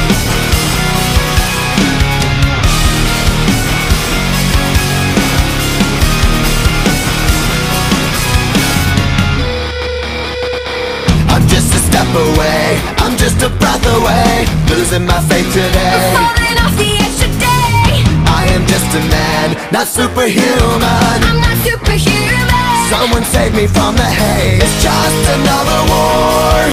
I'm just a step away, I'm just a breath away, losing my faith today. Falling off the edge today. I am just a man, not superhuman. I'm not superhuman. Someone save me from the haze. It's just another war.